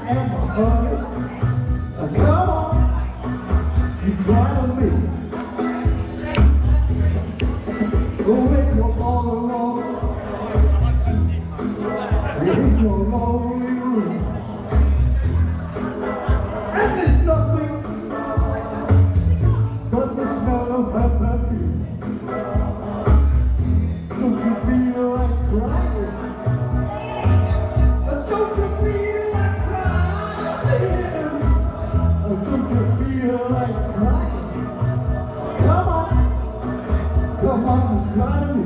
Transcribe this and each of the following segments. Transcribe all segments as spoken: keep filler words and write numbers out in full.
am a honey. Come on, you cry to me. Go when you're all alone. In your lonely room. And there's nothing but the smell of her perfume. Don't you feel like crying? Don't you feel like crying? Don't you feel like crying? Come on, come on and cry to me.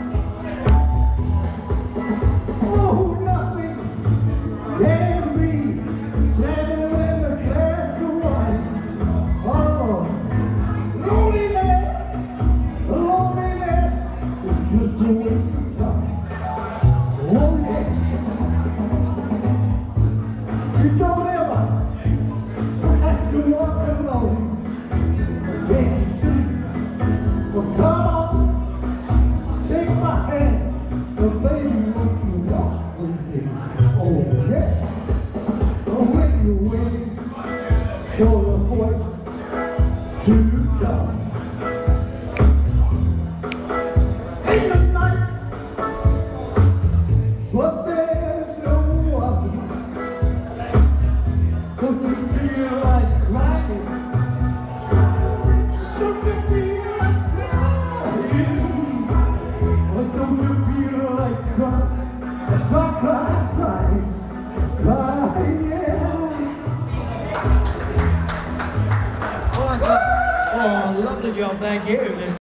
Oh, nothing can be standing in the glass of wine. Oh, loneliness, loneliness is just a waste of time. Oh, yes. You don't ever have to walk alone. Can't you see? Well, come on, take my hand, and baby, won't you walk with me? Oh, yeah. Oh, when you're waiting for the voice to come. In the night, but there's no one. Don't you feel like crying? Don't you feel like crying? Or don't you feel like crying? Cry, cry, cry, cry, yeah. Oh, lovely job, thank you.